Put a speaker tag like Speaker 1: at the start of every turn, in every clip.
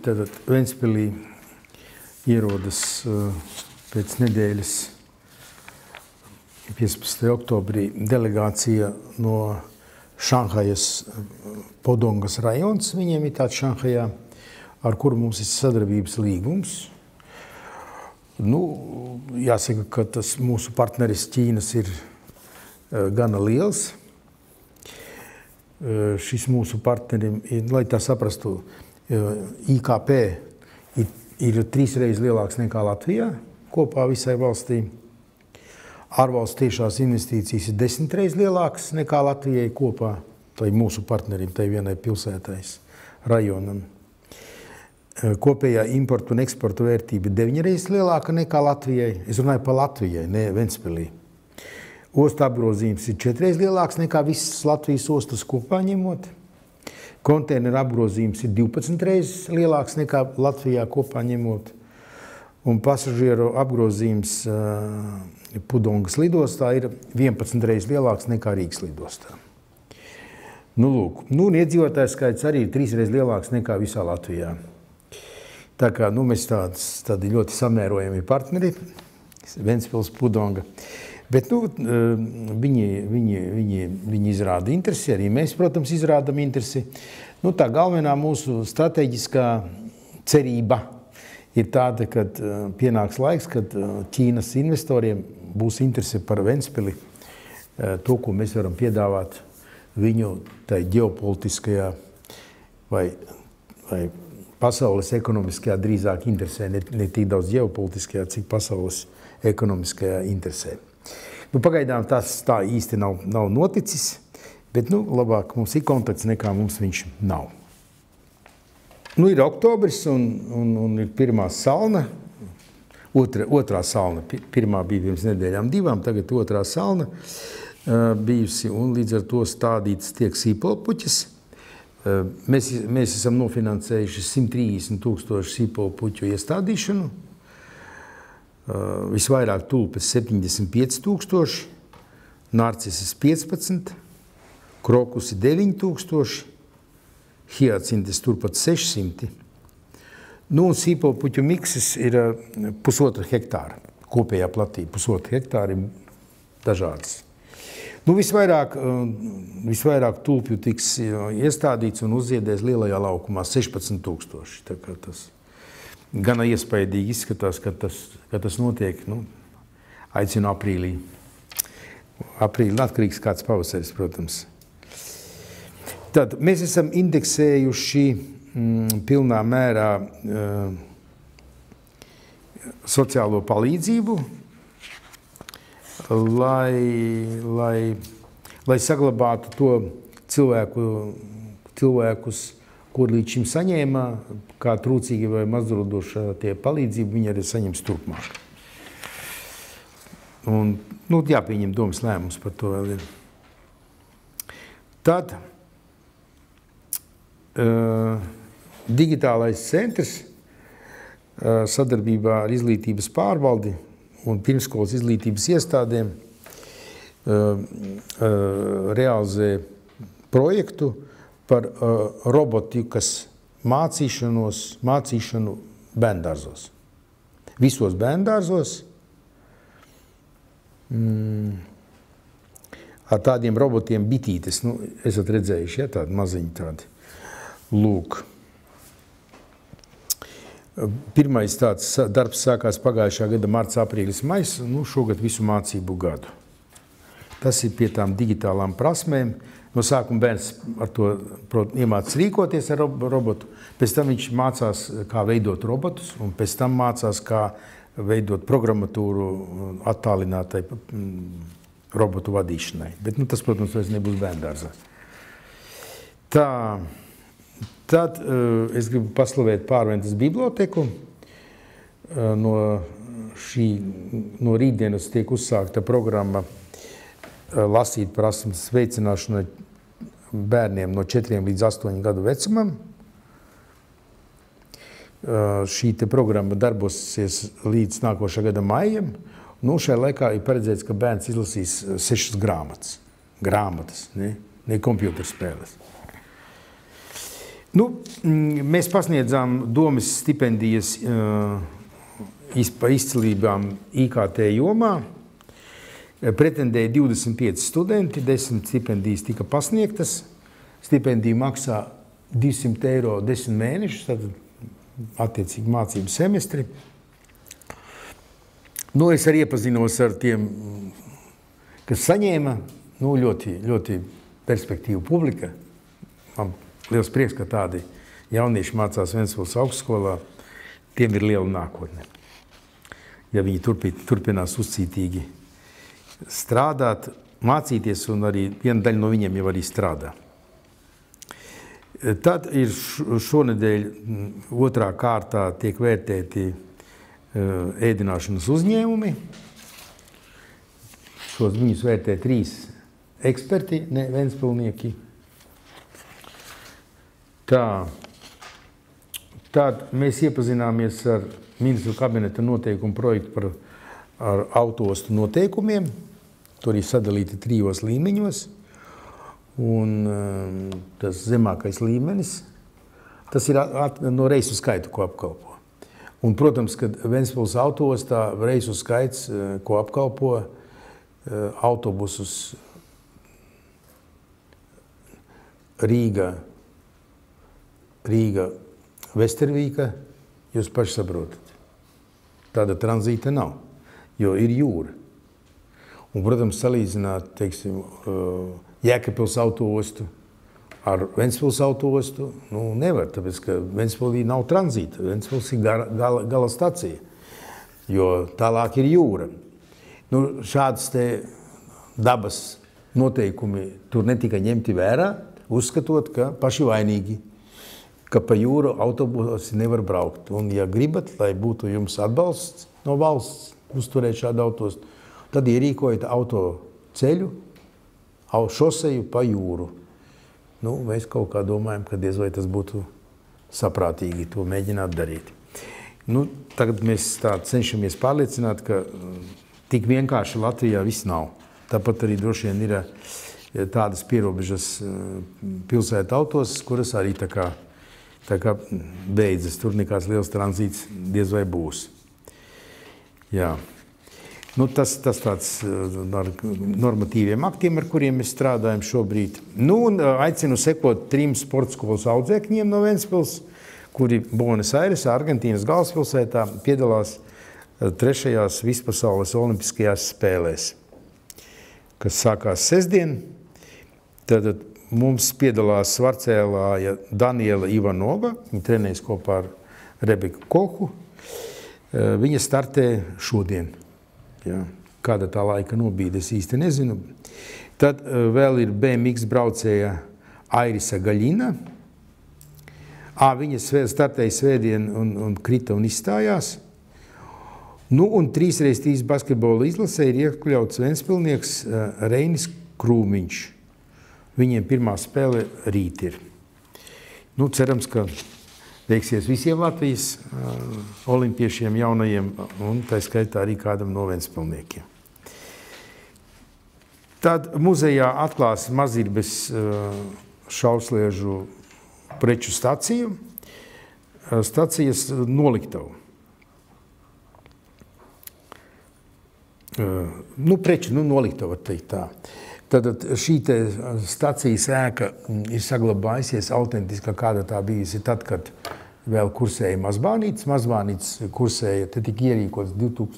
Speaker 1: tad Ventspilī ierodas pēc nedēļas 15. oktobrī delegācija no Šanhajas Podongas rajons. Viņiem ir tāds Šanhajā, ar kuru mums ir sadarbības līgums. Jāsaka, ka tas mūsu partneris Ķīnas ir gana liels. Šis mūsu partnerim, lai tā saprastu, IKP ir 3 reizes lielāks nekā Latvijā kopā visai valstī. Ārvalstu tiešās investīcijas ir 10 reizes lielākas nekā Latvijai kopā, tai mūsu partnerim, tai vienai pilsētais rajonam. Kopējā importu un eksportu vērtība ir 9 reizes lielāka nekā Latvijai. Es runāju par Latvijai, ne Ventspilī. Ostu apgrozījums ir 4 reizes lielāks nekā visas Latvijas ostas kopā ņemot. Konteineru apgrozījums ir 12 reizes lielāks nekā Latvijā kopā ņemot. Un pasažieru apgrozījums Podongas lidostā ir 11 reizes lielāks nekā Rīgas lidostā. Un iedzīvotāju skaits arī ir 3 reizes lielāks nekā visā Latvijā. Tā kā mēs tādi ļoti samērojami partneri, Ventspils, Podonga. Bet viņi izrāda interesi, arī mēs, protams, izrādam interesi. Tā galvenā mūsu strateģiskā cerība ir tāda, ka pienāks laiks, kad Ķīnas investoriem būs interese par Ventspili, to, ko mēs varam piedāvāt viņu tai ģeopolitiskajā vai pasaules ekonomiskajā drīzāk interesē, ne tik daudz ģeopolitiskajā, cik pasaules ekonomiskajā interesē. Pagaidām tas tā īsti nav noticis, bet labāk mums ir kontakts nekā mums viņš nav. Ir oktobris un ir pirmā salna, otrā salna. Pirmā bija pirms nedēļām 2, tagad otrā salna bijusi, un līdz ar to stādītas tiek sīpolpuķis. Mēs esam nofinansējuši 130 000 sīpolpuķu iestādīšanu. Visvairāk tulpes 75 000, narcises 15, krokusi 9 000, hiacintes turpat 600. Un sīpolpuķu mikses ir 1,5 hektāra. Kopējā platība 1,5 hektāra ir dažādas. Visvairāk tulpju tiks iestādīts un uzziedēs lielajā laukumā 16 000. Tā kā tas gana iespaidīgi izskatās, ka tas notiek, aicinu aprīlī. Aprīlī atkarīgs kāds pavasaris, protams. Tad mēs esam indeksējuši pilnā mērā sociālo palīdzību, lai saglabātu to cilvēkus, kur līdz šim saņēma, kā trūcīgi vai mazrodoša tie palīdzību, viņi arī saņems turpmāk. Un, jāpieņem domas lēmums par to vēl ir. Tad digitālais centrs sadarbībā ar izglītības pārvaldi un pirmskolas izglītības iestādēm realizē projektu par robotikas mācīšanu bērndārzos. Visos bērndārzos ar tādiem robotiem bitītes. Esat redzējuši, tādi maziņi tādi. Lūk. Pirmais tāds darbs sākās pagājušā gada marts, aprīlis, majs, šogad visu mācību gadu. Tas ir pie tām digitālām prasmēm. No sākuma bērns ar to iemācās rīkoties ar robotu, pēc tam viņš mācās, kā veidot robotus, un pēc tam mācās, kā veidot programmatūru attālinātai robotu vadīšanai. Bet tas, protams, vairs nebūs bērndārzā. Tad es gribu paslavēt Pārventas biblioteku. No rītdienas tiek uzsākta programma lasīt prasmes veicināšanai bērniem no 4 līdz 8 gadu vecumam. Šī programma darbosies līdz nākošā gada maijam. Šajā laikā ir paredzēts, ka bērns izlasīs 6 grāmatas. Grāmatas, ne kompjuterspēles. Nu, mēs pasniedzām domas stipendijas par izcilībām IKT jomā. Pretendēja 25 studenti, 10 stipendijas tika pasniegtas. Stipendija maksā 200 eiro 10 mēnešus, tad attiecīgi mācību semestri. Nu, es arī iepazinos ar tiem, kas saņēma, nu, ļoti perspektīvu publika. Man liels prieks, ka tādi jaunieši mācās Ventspils augstskolā. Tiem ir liela nākotne. Ja viņi turpinās uzcītīgi strādāt, mācīties, un arī viena daļa no viņiem jau arī strādā. Tad ir šonedēļ otrā kārtā tiek vērtēti ēdināšanas uzņēmumi. Šos viņus vērtē 3 eksperti, ne ventspilnieki. Tad mēs iepazināmies ar ministru kabineta noteikumu projektu ar autoostu noteikumiem. Tur ir sadalīti 3 līmeņos. Un tas zemākais līmenis, tas ir no reisu skaitu, ko apkalpo. Un, protams, kad Ventspils autoostā reisu skaits, ko apkalpo autobusus Rīga, Vestervīka, jūs paši saprotat. Tāda tranzīta nav, jo ir jūra. Un, protams, salīdzināt, teiksim, Jēkabpils autoostu ar Ventspils autoostu, nu, nevar, tāpēc, ka Ventspilī nav tranzīta. Ventspils ir gala stacija, jo tālāk ir jūra. Nu, šādas te dabas noteikumi tur netika ņemti vērā, uzskatot, ka paši vainīgi, ka pa jūru autobusi nevar braukt. Un, ja gribat, lai būtu jums atbalsts no valsts uzturēt šādu autostu, tad ierīkojiet autoceļu, šoseju pa jūru. Nu, mēs kaut kā domājam, ka diez vai tas būtu saprātīgi to mēģināt darīt. Nu, tagad mēs tā cenšamies pārliecināt, ka tik vienkārši Latvijā viss nav. Tāpat arī droši vien ir tādas pierobežas pilsētu autos, kuras arī tā kā beidzas. Tur nekāds liels tranzīts diez vai būs. Jā. Nu, tas tāds ar normatīviem aktiem, ar kuriem mēs strādājam šobrīd. Nu, un aicinu sekot 3 sportskolas audzēkņiem no Ventspils, kuri Buenos Aires, Argentīnas galvaspilsētā, piedalās 3. vispasaules olimpiskajās spēlēs, kas sākās sestdien. Tad mums piedalās svarcēlāja Daniela Ivanova, viņa trenējas kopā ar Rebeku Kohu. Viņa startē šodien. Jā. Kāda tā laika nobīde, es īsti nezinu. Tad vēl ir BMX braucēja Airisa Gaļina. Viņa startēja svētdien un krita un izstājās. Nu, un 3x3 basketbola izlasē ir iekļauts ventspilnieks Reinis Krūmiņš. Viņiem pirmā spēle rīt ir. Nu, cerams, ka veiksies visiem Latvijas olimpiešiem jaunajiem, un tā skaitā arī kādam no ventspilniekiem. Tad muzejā atklās Mazirbes šausliežu preču staciju, stacijas noliktavu. Noliktavu, var teikt tā. Tad šī stacijas ēka ir saglabājusies autentiska, kāda tā bijusi tad, kad vēl kursēja Mazbānītis. Mazbānītis kursēja, te tika ierīkots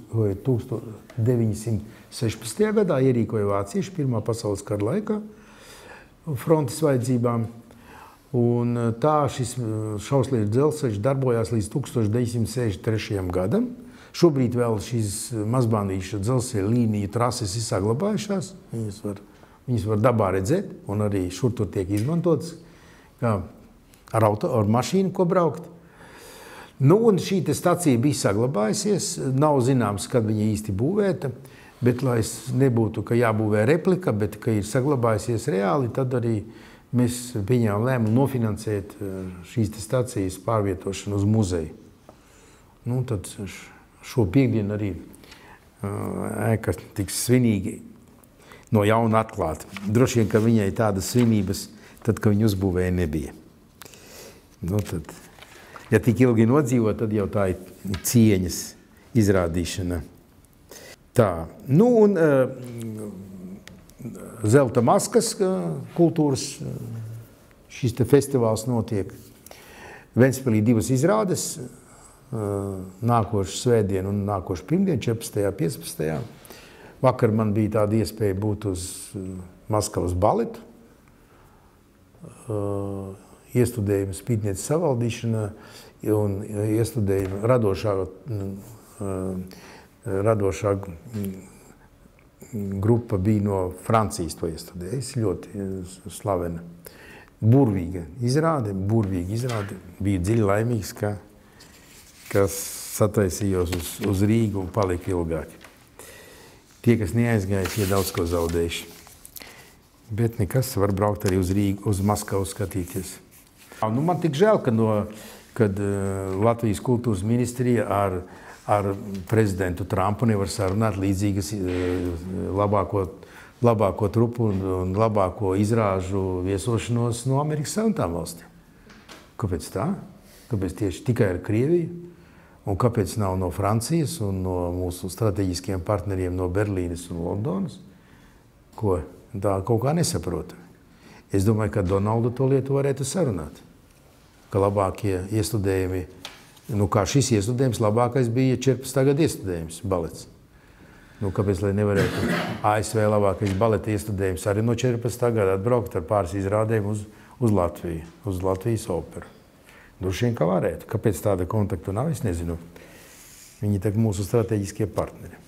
Speaker 1: 1916. gadā, ierīkoja vācieši Pirmā pasaules kara laikā frontes vajadzībām. Un tā šis šausliežu dzelzceļš darbojās līdz 1963. gadam. Šobrīd vēl šīs Mazbānīša dzelzceļa līnija trases ir saglabājušās. Viņas var dabā redzēt, un arī šur tur tiek izmantotas kā ar mašīnu, ko braukt. Nu, un šī stacija bija saglabājusies. Nav zināms, kad viņa īsti būvēta, bet, lai nebūtu, ka jābūvē replika, bet, ka ir saglabājusies reāli, tad arī mēs pieņēmām lēmumu nofinansēt šīs stacijas pārvietošanu uz muzeju. Nu, tad šo piekdienu arī ēka tiks svinīgi no jauna atklāta. Droši vien, ka viņai tādas svinības, tad, kad viņa uzbūvēja, nebija. Nu, tad, ja tik ilgi nodzīvo, tad jau tā ir cieņas izrādīšana. Tā, nu un zelta maskas kultūras šis te festivāls notiek. Ventspilī 2 izrādes, nākošu svētdienu un nākošu pirmdienu, 14. 15. Vakar man bija tāda iespēja būt uz Maskavas baletu, iestudējumu spītnieces savaldīšana un iestudējumu radošā grupa bija no Francijas to iestudējis, ļoti slavena. Burvīga izrāde, bija dziļi laimīgs, ka sataisījos uz Rīgu un palika ilgāk. Tie, kas neaizgāja, tie daudz ko zaudējuši. Bet nekas, var braukt arī uz Rīgu, uz Maskavu skatīties. Nu, man tik žēl, kad Latvijas kultūras ministrija ar prezidentu Trumpu nevar sarunāt līdzīgas labāko trupu un labāko izrāžu viesošanos no Amerikas Savienotām valstīm. Kāpēc tā? Kāpēc tieši tikai ar Krieviju? Un kāpēc nav no Francijas un no mūsu strateģiskiem partneriem no Berlīnes un Londonas? Ko? Tā kaut kā nesaprota. Es domāju, ka Donaldu to lietu varētu sarunāt. Ka labākie iestudējumi, nu kā šis iestudējums, labākais bija 14. gada iestudējums, balets. Nu, kāpēc, lai nevarētu ASV labākais baleta iestudējums arī no 14. gada atbraukt ar pāris izrādēm uz Latviju, uz Latvijas operu? Droši vien, ka varētu. Kāpēc tāda kontaktu nav, es nezinu. Viņi tagad mūsu strateģiskie partneri.